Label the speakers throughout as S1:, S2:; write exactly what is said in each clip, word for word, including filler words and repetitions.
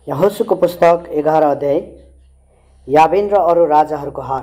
S1: यहोशूको पुस्तक एघार अध्याय। याबिन र अरू राजाहरूको हार।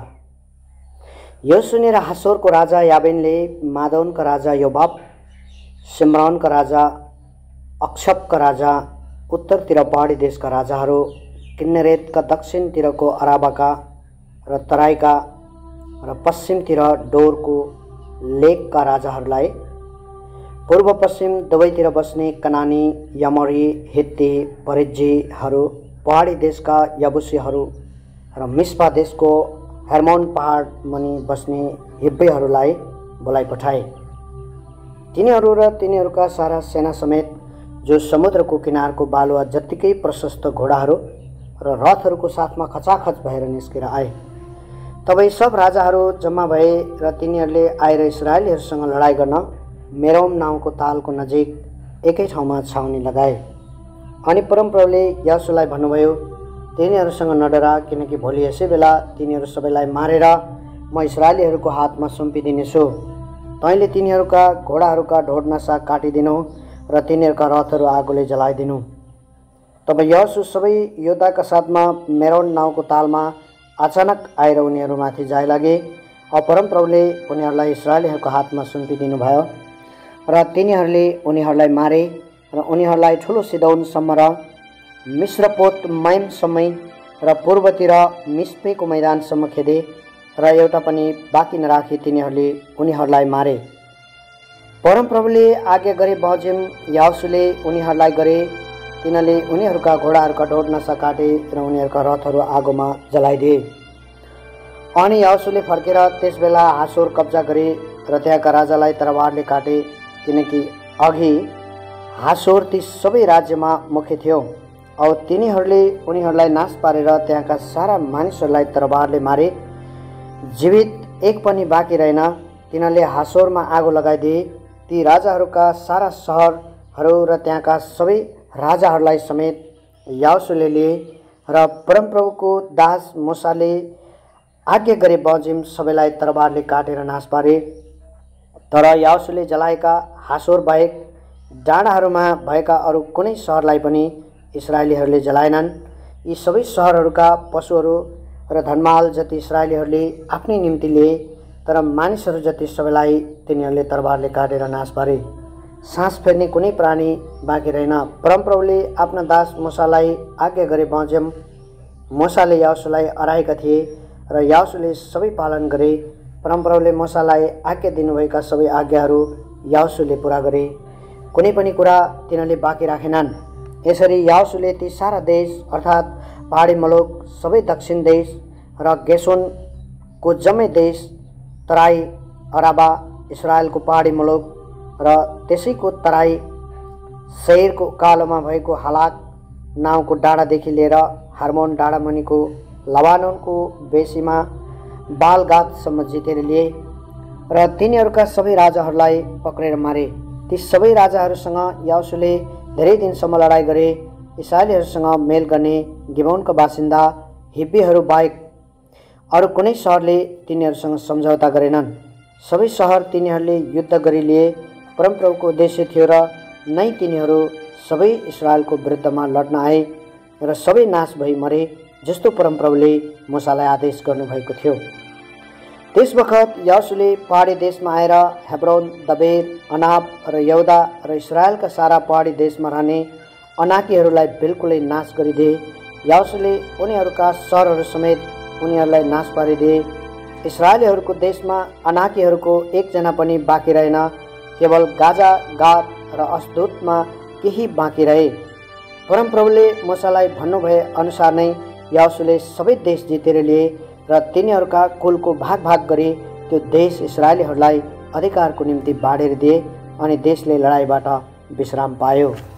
S1: यो सुनेर हासोरको राजा याबिनले मादोनका राजा योबाब, सिम्रोनका राजा, अक्षपका राजा, उत्तरतिर पहाडी देशका राजाहरू, किन्नेरेतका दक्षिणतिरको अराबाका र तराईका र पश्चिमतिर डोरको लेकका राजाहरूलाई, पूर्व पश्चिम दुवैतिर बस्ने कनानी, यमरी, हित्ती, परिज्जीहरू, पहाडी देशका यबुसीहरू र मिस्पा देशको हेर्मोन पहाड मुनि बस्ने हिब्बीहरूलाई बोलाइ पठाए। तिनीहरू र तिनीहरूका सारा सेना समेत जो समुद्रको किनारको बालुवा जत्तिकै प्रशस्त घोडाहरू र रथहरूको साथमा खचाखच भएर निस्केर आए। तबै सब राजाहरू जम्मा भए र तिनीहरूले आएर इस्राएलीहरूसँग लडाईँ गर्न मेरोम नाउँको तालको नजिक एकै ठाउँमा छाउनी लगाए। अनि परमप्रभुले यासुलाई भन्नुभयो, तिनीहरूसँग नडरा, किनकि भोलि यसै बेला तिनीहरू सबैलाई मारेर म इस्राएलीहरूको हातमा सुम्पिदिनेछु। तैँले तिनीहरूका घोडाहरूका ढोड-नसा काटिदिनु र तिनीहरूका रथहरू आगोले जलाइदिनु। तब यासु सबै योद्धाका साथमा मेरोन नाउँको तालमा अचानक आएर उनीहरूमाथि जाय लागे। अब परमप्रभुले उनीहरूलाई इस्राएलीहरूको हातमा सुम्पिदिनु भयो र तिनीहरूले उनीहरूलाई मारे र उनीहरूलाई ठुलो सिदोनसम्म र मिश्रपोत मैमसम्म र पूर्वतिर मिस्पेको मैदानसम्म खेदे र एउटा पनि बाँकी नराखी तिनीहरूले उनीहरूलाई मारे। परमप्रभुले आज्ञा गरे बमोजिम यासुले उनीहरूलाई गरे। तिनीहरूले उनीहरूका घोडाहरूका ढोड-नसा काटे र उनीहरूका रथहरू आगोमा जलाइदिए। अनि यासुले फर्केर त्यसबेला हासोर कब्जा गरे र त्यहाँका राजालाई तरवारले काटे, किनकि अघि हासोर ती सबै राज्यमा मुख्य थियो। अब तिनीहरूले उनीहरूलाई नाश पारेर त्यहाँका सारा मानिसहरूलाई तरवारले मारे। जीवित एक पनि बाँकी रहेन। तिनीहरूले हासोरमा आगो लगाइदिए। ती राजाहरूका सारा सहरहरू र त्यहाँका सबै राजाहरूलाई समेत यासुले लिए र परमप्रभुको दास मूसाले आज्ञा गरे बमोजिम सबैलाई तरवारले काटेर नाश पारे। तर यासुले जलाएका हासोर बाहेक डाँडाहरूमा भएका अरू कुनै सहरलाई पनि इस्राएलीहरूले जलाएनन्। यी सबै सहरहरूका पशुहरू र धनमाल जति इस्राएलीहरूले आफ्नै निम्ति लिए, तर मानिसहरू जति सबैलाई तिनीहरूले तरवारले काटेर नाश पारे। सास फेर्ने कुनै प्राणी बाँकी रहेन। परमप्रभुले आफ्ना दास मूसालाई आज्ञा गरे बमोजिम मूसाले यासुलाई अराएका थिए र यासुले सबै पालन गरे। परमप्रभुले मूसालाई आज्ञा दिनुभएका सबै आज्ञाहरू यासुले पुरा गरे। कुनै पनि कुरा तिनीहरूले बाँकी राखेनन्। यसरी यासुले ती सारा देश अर्थात् पहाडी मुलुक, सबै दक्षिण देश र गेसोनको जम्मै देश, तराई, अराबा, इस्राएलको पहाडी मुलुक र त्यसैको तराई, सेयरको उकालोमा भएको हालाक नाउँको डाँडादेखि लिएर हर्मोन डाँडा मुनिको लबानोनको बेसीमा बालगादसम्म जितेर लिए र तिनीहरूका सबै राजाहरूलाई पक्रेर मारे। ती सबै राजाहरूसँग यासुले धेरै दिनसम्म लडाईँ गरे। इस्राएलीहरूसँग मेल गर्ने गिबोनका बासिन्दा हिब्बीहरू बाहेक अरू कुनै सहरले तिनीहरूसँग सम्झौता गरेनन्। सबै सहर तिनीहरूले युद्ध गरी लिए। परमप्रभुको उद्देश्य थियो र नै तिनीहरू सबै इस्राएलको विरुद्धमा लड्न आए र सबै नाश भई मरे, जस्तो परमप्रभुले मूसालाई आदेश गर्नुभएको थियो। त्यसबखत यासुले पहाडी देशमा आएर हेब्रोन, दबेर, अनाब र यहुदा र इस्राएलका सारा पहाडी देशमा रहने अनाकीहरूलाई बिल्कुलै नाश गरिदिए। यासुले उनीहरूका सहरहरू समेत उनीहरूलाई नाश पारिदिए। इस्राएलीहरूको देशमा अनाकीहरूको एकजना पनि बाँकी रहेन। केवल गाजा, गात र अस्दोतमा केही बाँकी रहे। परमप्रभुले मूसालाई भन्नुभए अनुसार नै यासुले सबै देश जितेर लिए र तिनीहरूका कुलको भाग भाग गरी त्यो देश इस्राएलीहरूलाई अधिकारको निम्ति बाँडेर दिए अनि देशले लडाईँबाट विश्राम पायो।